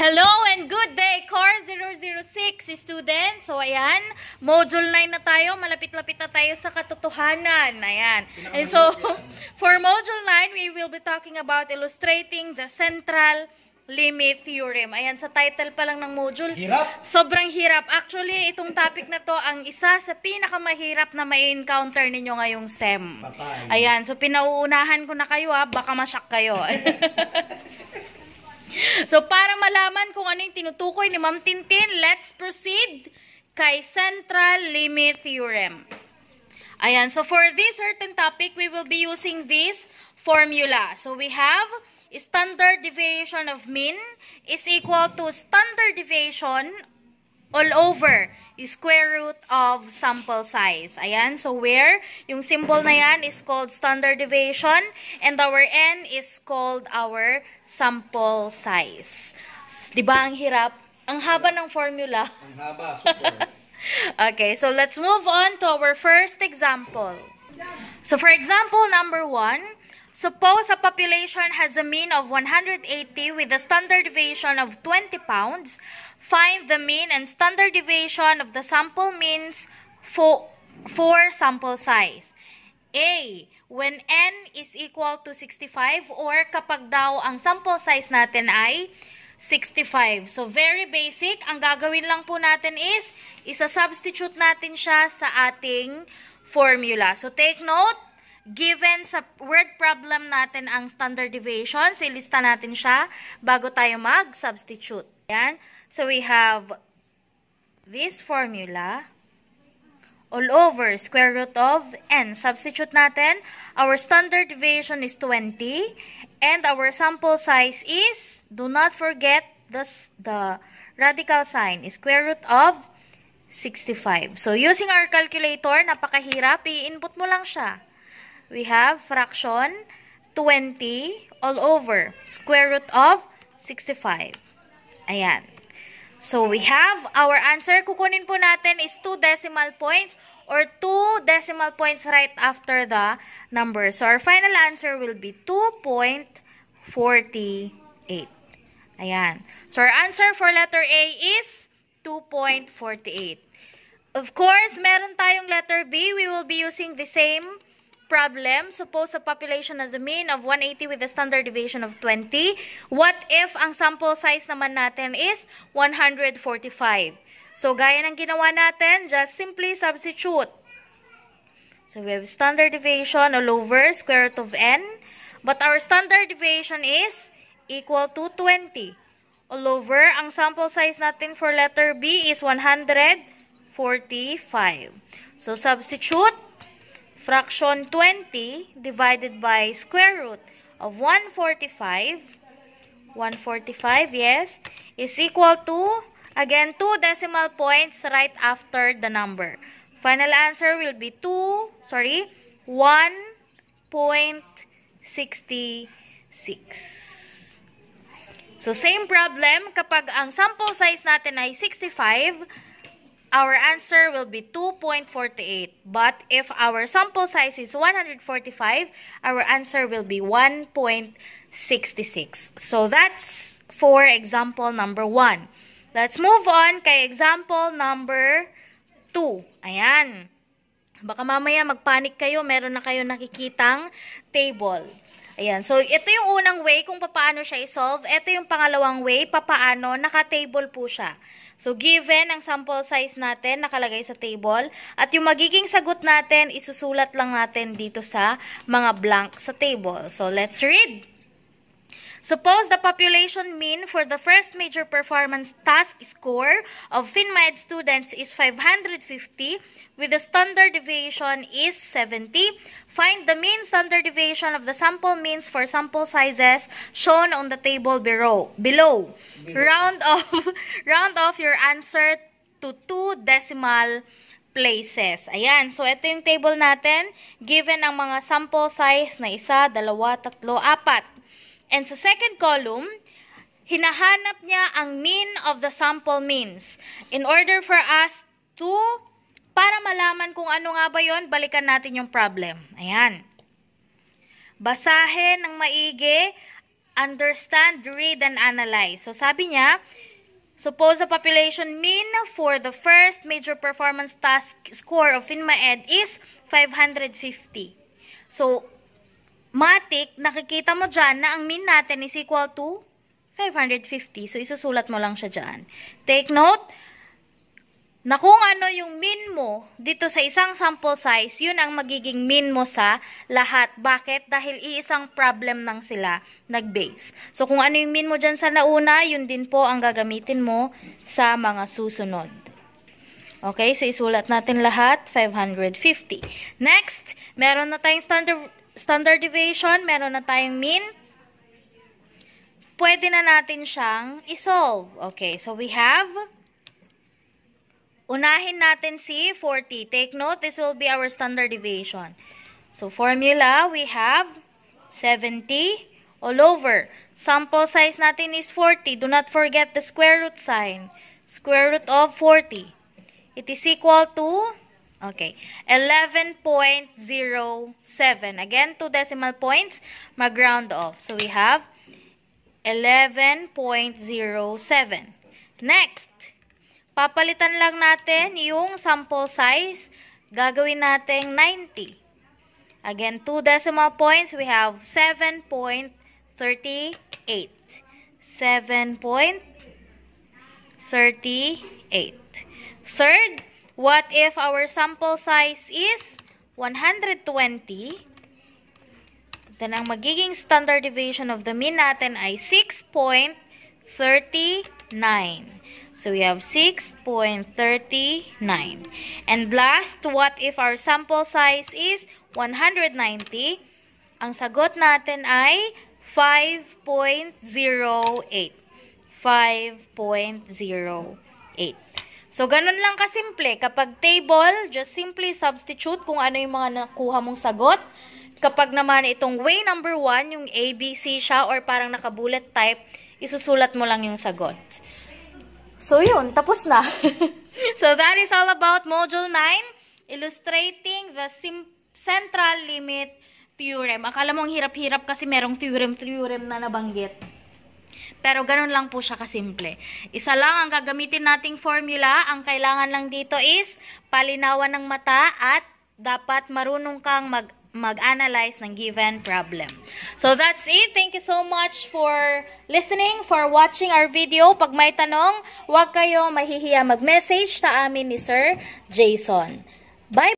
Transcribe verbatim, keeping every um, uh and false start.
Hello and good day, Core zero zero six students. So, ayan, Module nine na tayo. Malapit-lapit na tayo sa katotohanan. Ayan. And so, for Module nine, we will be talking about illustrating the central limit theorem. Ayan, sa title pa lang ng module. Hirap. Sobrang hirap. Actually, itong topic na to, ang isa sa pinakamahirap na mai-encounter ninyo ngayong S E M. Patay. Ayan, so pinauunahan ko na kayo ha, baka masyak kayo. So, para malaman kung ano yung tinutukoy ni Ma'am Tintin, let's proceed kay central limit theorem. Ayan, so for this certain topic, we will be using this formula. So, we have standard deviation of mean is equal to standard deviation all over square root of sample size. Ayan, so where yung symbol na yan is called standard deviation and our n is called our sample size. Diba ang hirap? Ang haba ng formula. Ang haba, super. Okay, so let's move on to our first example. So for example number one, suppose a population has a mean of one hundred eighty with a standard deviation of twenty pounds. Find the mean and standard deviation of the sample means for, for sample size. A, when n is equal to sixty-five or kapag daw ang sample size natin ay sixty-five. So, very basic. Ang gagawin lang po natin is, isa-substitute natin siya sa ating formula. So, take note, given sa word problem natin ang standard deviation, silista natin siya bago tayo mag-substitute. Yan. So, we have this formula all over square root of n. Substitute natin. Our standard deviation is twenty and our sample size is, do not forget the, the radical sign, is square root of sixty-five. So, using our calculator, napakahirap. I-input mo lang siya. We have fraction twenty all over square root of sixty-five. Ayan. So, we have our answer. Kukunin po natin is two decimal points or two decimal points right after the number. So, our final answer will be two point four eight. Ayan. So, our answer for letter A is two point four eight. Of course, meron tayong letter B. We will be using the same problem. Suppose a population has a mean of one hundred eighty with a standard deviation of twenty. What if ang sample size naman natin is one hundred forty-five? So, gaya ng ginawa natin, just simply substitute. So, we have standard deviation all over square root of n. But our standard deviation is equal to twenty. All over, ang sample size natin for letter B is one hundred forty-five. So, substitute. Fraction twenty divided by square root of one hundred forty-five, one hundred forty-five, yes, is equal to, again, two decimal points right after the number. Final answer will be two, sorry, one point six six. So, same problem, kapag ang sample size natin ay sixty-five, our answer will be two point four eight. But if our sample size is one hundred forty-five, our answer will be one point six six. So that's for example number one. Let's move on kay example number two. Ayan. Baka mamaya magpanik kayo, meron na kayo nakikitang table. Ayan. So ito yung unang way kung paano siya i-solve. Ito yung pangalawang way, papaano, naka-table po siya. So, given ang sample size natin, nakalagay sa table, at yung magiging sagot natin, isusulat lang natin dito sa mga blank sa table. So, let's read. Suppose the population mean for the first major performance task score of FinMed students is five hundred fifty, with the standard deviation is seventy. Find the mean standard deviation of the sample means for sample sizes shown on the table below. Below. Round off, round off your answer to two decimal places. Ayan. So, ito yung table natin. Given ang mga sample size na isa, dalawa, tatlo, apat. And sa second column, hinahanap niya ang mean of the sample means. In order for us to, para malaman kung ano nga ba yon, balikan natin yung problem. Ayan. Basahin ng maigi understand, read, and analyze. So, sabi niya, suppose the population mean for the first major performance task score of FinmaEd is five hundred fifty. So, matik, nakikita mo dyan na ang mean natin is equal to five hundred fifty. So, isusulat mo lang siya dyan. Take note, na kung ano yung mean mo dito sa isang sample size, yun ang magiging mean mo sa lahat. Bakit? Dahil iisang problem lang sila nag-base. So, kung ano yung mean mo dyan sa nauna, yun din po ang gagamitin mo sa mga susunod. Okay? So, isulat natin lahat, five hundred fifty. Next, meron na tayong standard, standard deviation, meron na tayong mean. Pwede na natin siyang isolve. Okay, so we have... Unahin natin si forty. Take note, this will be our standard deviation. So, formula, we have seventy all over. Sample size natin is forty. Do not forget the square root sign. Square root of forty. It is equal to, okay, eleven point zero seven. Again, two decimal points, mag-round off. So, we have eleven point zero seven. Next, papalitan lang natin yung sample size. Gagawin natin ninety. Again, two decimal points. We have seven point three eight. seven point three eight. Third, what if our sample size is one hundred twenty? Then, ang magiging standard deviation of the mean natin ay six point three nine. So, we have six point three nine. And last, what if our sample size is one hundred ninety? Ang sagot natin ay five point zero eight. five point zero eight. So, ganun lang kasimple. Kapag table, just simply substitute kung ano yung mga nakuha mong sagot. Kapag naman itong way number one, yung A, B, C siya, or parang naka-bullet type, isusulat mo lang yung sagot. So, yun. Tapos na. So, that is all about Module nine, illustrating the central limit theorem. Akala mo ang hirap-hirap kasi merong theorem-theorem na nabanggit. Pero, ganun lang po siya kasimple. Isa lang ang gagamitin nating formula. Ang kailangan lang dito is palinawan ng mata at dapat marunong kang mag mag-analyze ng given problem. So, that's it. Thank you so much for listening, for watching our video. Pag may tanong, huwag kayo mahihiya mag-message sa amin ni Sir Jason. Bye!